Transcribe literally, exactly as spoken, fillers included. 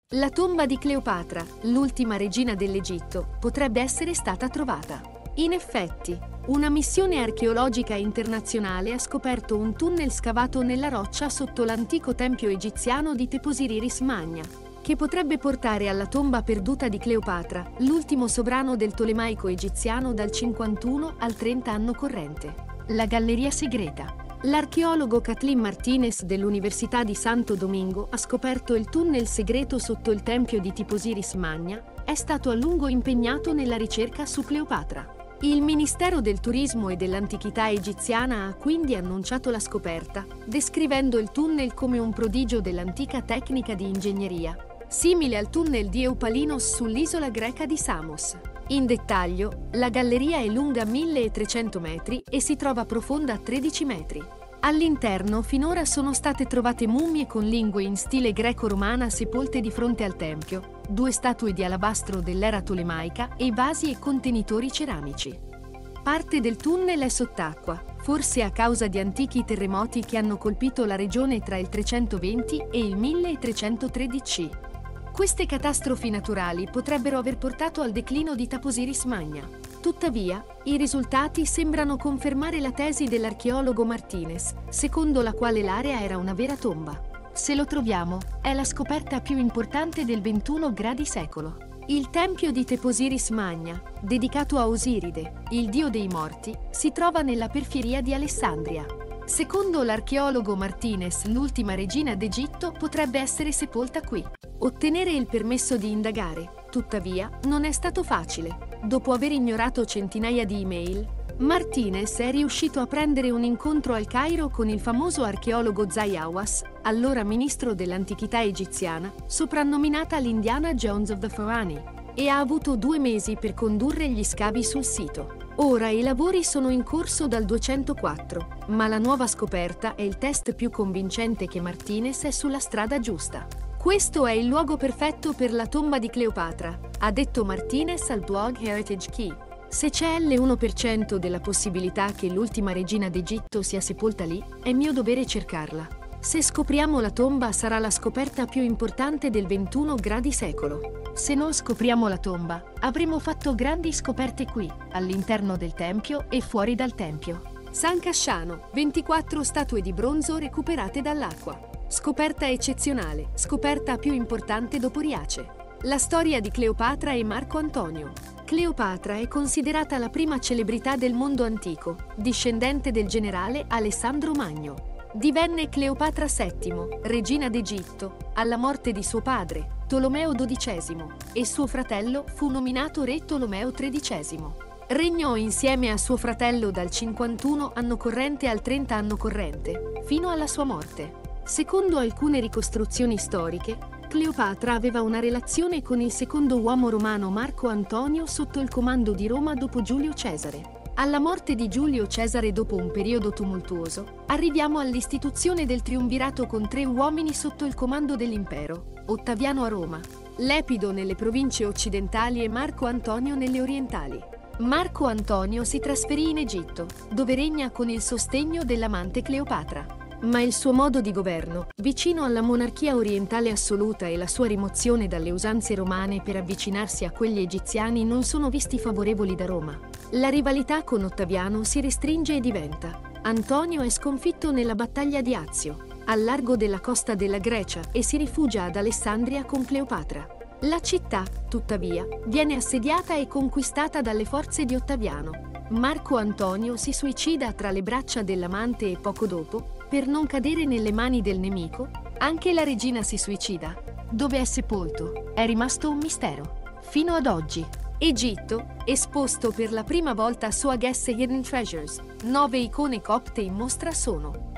La tomba di Cleopatra, l'ultima regina dell'Egitto, potrebbe essere stata trovata. In effetti, una missione archeologica internazionale ha scoperto un tunnel scavato nella roccia sotto l'antico tempio egiziano di Teposiris Magna, che potrebbe portare alla tomba perduta di Cleopatra, l'ultimo sovrano del Tolemaico egiziano dal cinquantuno al trenta anno corrente. La galleria segreta. L'archeologo Kathleen Martinez dell'Università di Santo Domingo ha scoperto il tunnel segreto sotto il tempio di Teposiris Magna. È stato a lungo impegnato nella ricerca su Cleopatra. Il Ministero del Turismo e dell'Antichità egiziana ha quindi annunciato la scoperta, descrivendo il tunnel come un prodigio dell'antica tecnica di ingegneria, simile al tunnel di Eupalinos sull'isola greca di Samos. In dettaglio, la galleria è lunga milletrecento metri e si trova profonda tredici metri. All'interno finora sono state trovate mummie con lingue in stile greco-romana sepolte di fronte al tempio, due statue di alabastro dell'era tolemaica e vasi e contenitori ceramici. Parte del tunnel è sott'acqua, forse a causa di antichi terremoti che hanno colpito la regione tra il trecentoventi e il milletrecentotredici. Queste catastrofi naturali potrebbero aver portato al declino di Teposiris Magna. Tuttavia, i risultati sembrano confermare la tesi dell'archeologo Martinez, secondo la quale l'area era una vera tomba. Se lo troviamo, è la scoperta più importante del ventunesimo secolo. Il tempio di Teposiris Magna, dedicato a Osiride, il dio dei morti, si trova nella periferia di Alessandria. Secondo l'archeologo Martinez, l'ultima regina d'Egitto potrebbe essere sepolta qui. Ottenere il permesso di indagare, tuttavia, non è stato facile. Dopo aver ignorato centinaia di email, Martinez è riuscito a prendere un incontro al Cairo con il famoso archeologo Zahi Hawass, allora ministro dell'antichità egiziana, soprannominata l'Indiana Jones of the Pharaoh, e ha avuto due mesi per condurre gli scavi sul sito. Ora i lavori sono in corso dal duecentoquattro, ma la nuova scoperta è il test più convincente che Martinez è sulla strada giusta. Questo è il luogo perfetto per la tomba di Cleopatra, ha detto Martinez al blog Heritage Key. Se c'è l'uno per cento della possibilità che l'ultima regina d'Egitto sia sepolta lì, è mio dovere cercarla. Se scopriamo la tomba sarà la scoperta più importante del ventunesimo secolo. Se non scopriamo la tomba, avremo fatto grandi scoperte qui, all'interno del tempio e fuori dal tempio. San Casciano, ventiquattro statue di bronzo recuperate dall'acqua. Scoperta eccezionale, scoperta più importante dopo Riace. La storia di Cleopatra e Marco Antonio. Cleopatra è considerata la prima celebrità del mondo antico, discendente del generale Alessandro Magno. Divenne Cleopatra settimo, regina d'Egitto, alla morte di suo padre, Tolomeo dodicesimo, e suo fratello fu nominato re Tolomeo tredicesimo. Regnò insieme a suo fratello dal cinquantuno anno corrente al trenta anno corrente, fino alla sua morte. Secondo alcune ricostruzioni storiche, Cleopatra aveva una relazione con il secondo uomo romano Marco Antonio sotto il comando di Roma dopo Giulio Cesare. Alla morte di Giulio Cesare dopo un periodo tumultuoso, arriviamo all'istituzione del triumvirato con tre uomini sotto il comando dell'impero: Ottaviano a Roma, Lepido nelle province occidentali e Marco Antonio nelle orientali. Marco Antonio si trasferì in Egitto, dove regna con il sostegno dell'amante Cleopatra. Ma il suo modo di governo, vicino alla monarchia orientale assoluta, e la sua rimozione dalle usanze romane per avvicinarsi a quelli egiziani non sono visti favorevoli da Roma. La rivalità con Ottaviano si restringe e diventa. Antonio è sconfitto nella battaglia di Azio, al largo della costa della Grecia, e si rifugia ad Alessandria con Cleopatra. La città, tuttavia, viene assediata e conquistata dalle forze di Ottaviano. Marco Antonio si suicida tra le braccia dell'amante e poco dopo, per non cadere nelle mani del nemico, anche la regina si suicida. Dove è sepolto è rimasto un mistero. Fino ad oggi. Egitto, esposto per la prima volta su Agesse Hidden Treasures. Nove icone copte in mostra sono